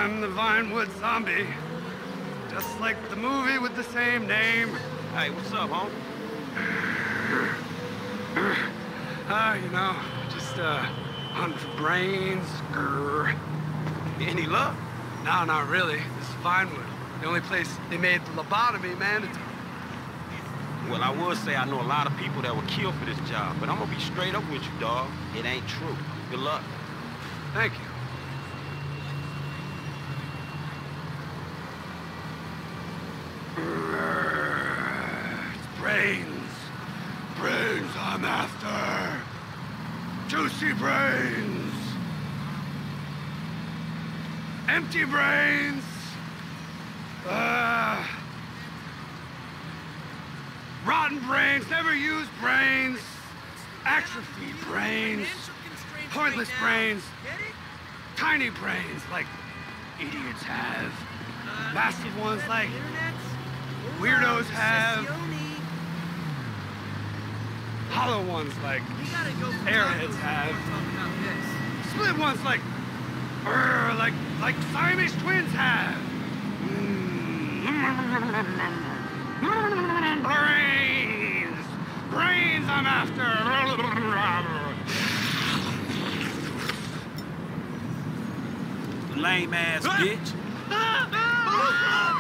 I'm the Vinewood zombie. Just like the movie with the same name. Hey, what's up, homie? You know, just, hunting for brains. Grr. Any luck? No, not really. This is Vinewood. The only place they made the lobotomy mandatory. Well, I would say I know a lot of people that were killed for this job, but I'm gonna be straight up with you, dawg. It ain't true. Good luck. Thank you. It's brains. Brains I'm after. Juicy brains. Empty brains. Rotten brains, never used brains. Atrophied brains. Pointless brains. Tiny brains like idiots have. Massive ones like weirdos have. Hollow ones like airheads have. Split ones like Siamese twins have. Brains! Brains I'm after! Lame ass bitch.